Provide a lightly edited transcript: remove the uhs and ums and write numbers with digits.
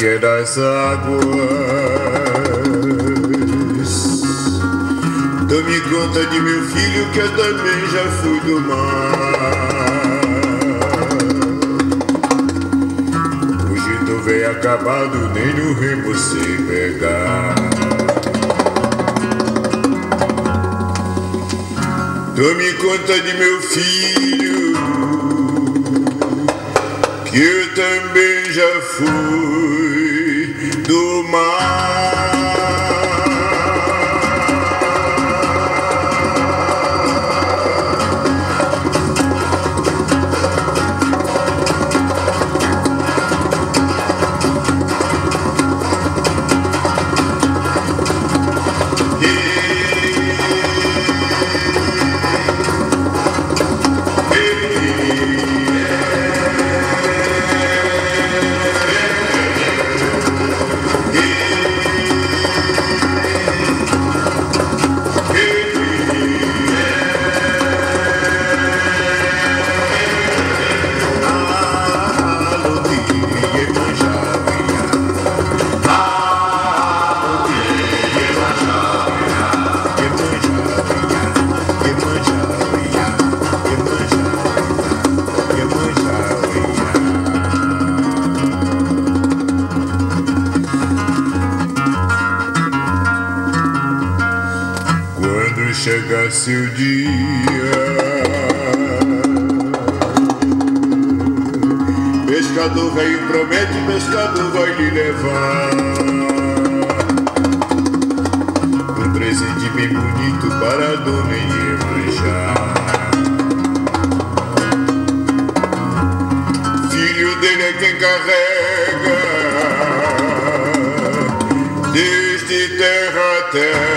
que é das águas. Tome conta de meu filho, que eu também já fui do mar. Hoje tô bem acabado, nem no remo sei pegar. Tome conta de meu filho, que eu também já fui do mar. Chegasse o dia, pescador velho promete, pescador vai lhe levar um presente bem bonito para a dona Iemanjá. Filho dele é quem carrega desde terra a terra